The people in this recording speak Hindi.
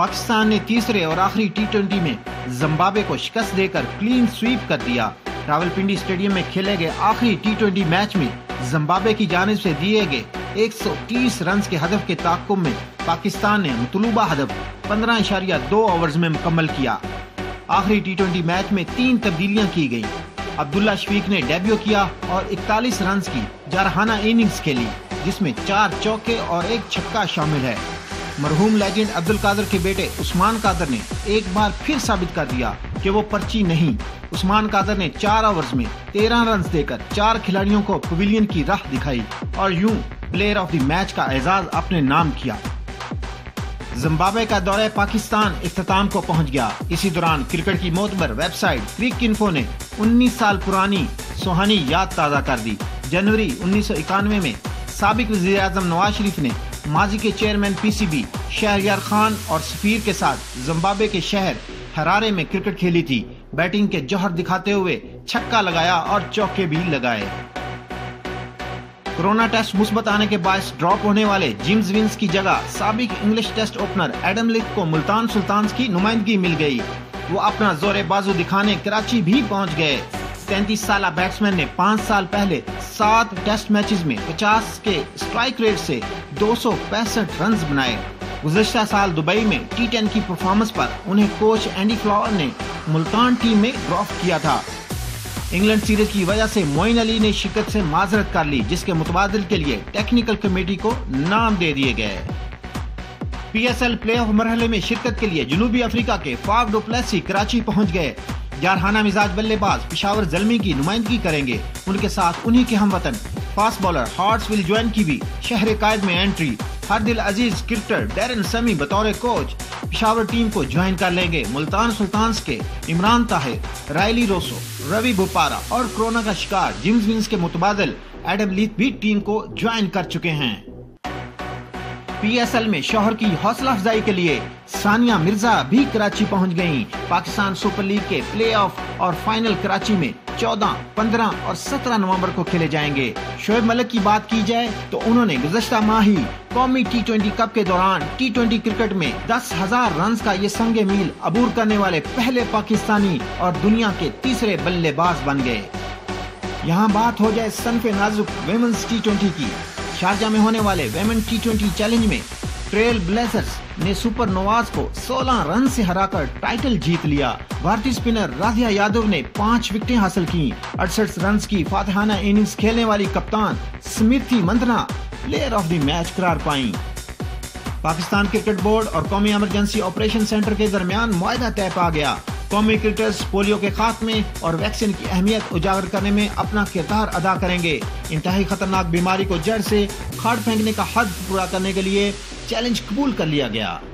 पाकिस्तान ने तीसरे और आखिरी T20 में जिम्बाब्वे को शिकस्त देकर क्लीन स्वीप कर दिया। रावलपिंडी स्टेडियम में खेले गए आखिरी T20 मैच में जिम्बाब्वे की जानिब से दिए गए 130 रन के हदफ के ताक़ुब में पाकिस्तान ने मतलूबा हदफ 15.2 ओवर्स में मुकम्मल किया। आखिरी T20 मैच में 3 तब्दीलियां की गयी। अब्दुल्ला शफीक ने डेब्यू किया और 41 रन की जारहाना इनिंग्स खेली, जिसमें 4 चौके और 1 छक्का शामिल है। मरहूम लेजेंड अब्दुल कादर के बेटे उस्मान कादर ने एक बार फिर साबित कर दिया कि वो पर्ची नहीं। उस्मान कादर ने 4 ओवर्स में 13 रन देकर 4 खिलाड़ियों को पवेलियन की राह दिखाई और यूं प्लेयर ऑफ द मैच का एजाज अपने नाम किया। जिम्बाब्वे का दौरा पाकिस्तान इख्तिताम को पहुंच गया। इसी दौरान क्रिकेट की मोतबर वेबसाइट क्रिकइन्फो ने 19 साल पुरानी सुहानी याद ताज़ा कर दी। जनवरी 1991 में साबिक वज़ीर-ए-आज़म नवाज शरीफ ने माजी के चेयरमैन PCB शहरयार खान और सफीर के साथ जिम्बाब्वे के शहर हरारे में क्रिकेट खेली थी। बैटिंग के जौहर दिखाते हुए छक्का लगाया और चौके भी लगाए। कोरोना टेस्ट मुस्बत आने के बायस ड्रॉप होने वाले जेम्स विंस की जगह साबिक English test opener Adam Lyth को मुल्तान सुल्तान्स की नुमाइंदगी मिल गई। वो अपना जोरे बाजू दिखाने कराची भी पहुंच गए। 33 साल बैट्समैन ने 5 साल पहले 7 टेस्ट मैचेस में 50 के स्ट्राइक रेट से 265 रन बनाए। गुज़श्ता साल दुबई में T10 की परफॉर्मेंस पर उन्हें कोच एंडी फ्लावर ने मुल्तान टीम में ड्रॉप किया था। इंग्लैंड सीरीज की वजह से मोइन अली ने शिकस्त से माजरत कर ली, जिसके मुतबादिल के लिए टेक्निकल कमेटी को नाम दे दिए गए। PSL प्लेऑफ मरहले में शिरकत के लिए जनूबी अफ्रीका के फाफ डु प्लेसी कराची पहुंच गए। जारहाना मिजाज बल्लेबाज पेशावर ज़ल्मी की नुमाइंदगी करेंगे। उनके साथ उन्हीं के हमवतन फास्ट बॉलर हार्ट्सविल जॉइन की भी शहर कायद में एंट्री। हर दिल अजीज क्रिकेटर डैरन समी बतौर कोच पेशावर टीम को ज्वाइन कर लेंगे। मुल्तान सुल्तान्स के इमरान ताहिर, रायली रोसो, रवि बोपारा और कोरोना का शिकार जेम्स विंस के मुतबादिल एडम लीथ भी टीम को ज्वाइन कर चुके हैं। PSL में शौहर की हौसला अफजाई के लिए सानिया मिर्जा भी कराची पहुंच गयीं। पाकिस्तान सुपर लीग के प्लेऑफ और फाइनल कराची में 14, 15 और 17 नवंबर को खेले जाएंगे। शोएब मलिक की बात की जाए तो उन्होंने गुज़श्ता माह ही कौमी T20 कप के दौरान T20 क्रिकेट में 10,000 रन का ये संगे मील अबूर करने वाले पहले पाकिस्तानी और दुनिया के तीसरे बल्लेबाज बन गए। यहाँ बात हो जाए सनफे नाजुक विमेंस T20 की। शारजा में होने वाले वेमेन T20 चैलेंज में ट्रेल ब्लेजर्स ने सुपर नोवाज को 16 रन से हराकर टाइटल जीत लिया। भारतीय स्पिनर राधिया यादव ने 5 विकेटें हासिल की। 68 रन की फातिहाना इनिंग्स खेलने वाली कप्तान Smriti Mandhana player of the match करार पाई। पाकिस्तान क्रिकेट बोर्ड और कौमी इमरजेंसी ऑपरेशन सेंटर के दरमियान मुआहदा तय पा गया। कौमी क्रिकेटर्स पोलियो के खात्मे और वैक्सीन की अहमियत उजागर करने में अपना किरदार अदा करेंगे। इंतहाई खतरनाक बीमारी को जड़ से उखाड़ फेंकने का हद पूरा करने के लिए चैलेंज कबूल कर लिया गया।